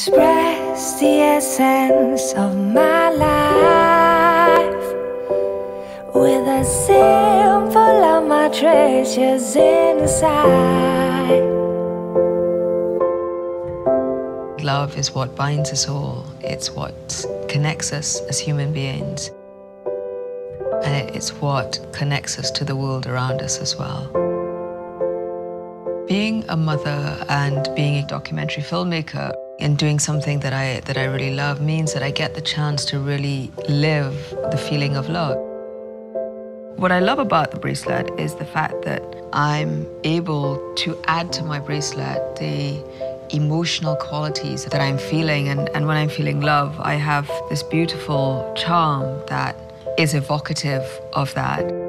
express the essence of my life with a symbol of my treasures inside. Love is what binds us all. It's what connects us as human beings. And it's what connects us to the world around us as well. Being a mother and being a documentary filmmaker and doing something that I really love means that I get the chance to really live the feeling of love. What I love about the bracelet is the fact that I'm able to add to my bracelet the emotional qualities that I'm feeling, and when I'm feeling love, I have this beautiful charm that is evocative of that.